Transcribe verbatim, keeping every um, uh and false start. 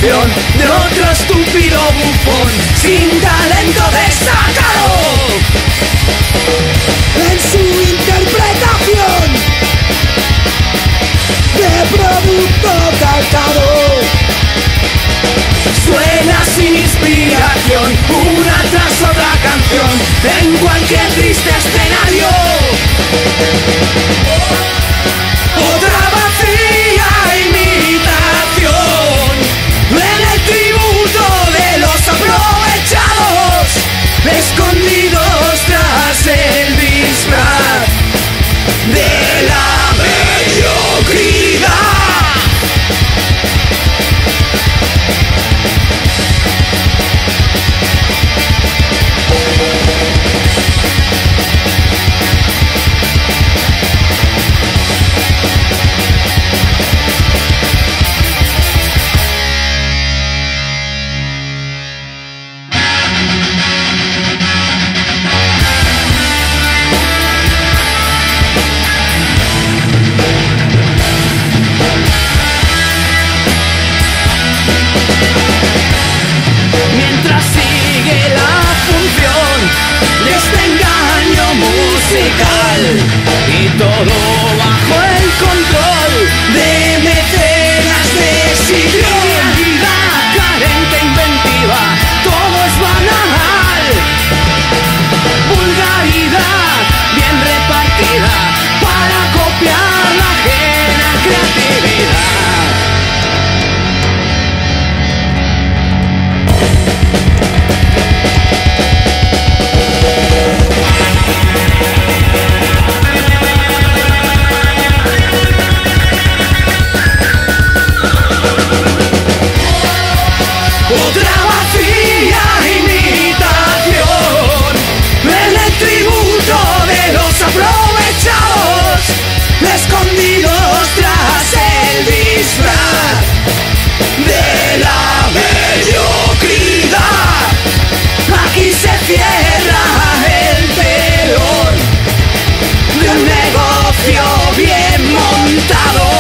imitación de otro estúpido bufón sin talento destacado en su interpretación de producto calcado. Suena sin inspiración una tras otra canción en cualquier triste escenario. Otra vacía imitación en el tributo de los aprovechados, escondidos tras el disfraz de la mediocridad. Mientras sigue la función de este engaño musical y todo bajo el control de mecenas de sillón, vida carente inventiva, todo es banal, vulgaridad bien repartida para copiar la ajena creatividad. Otra vacía imitación en el tributo de los aprovechados, escondidos tras el disfraz de la mediocridad. Aquí se cierra el telón de un negocio bien montado.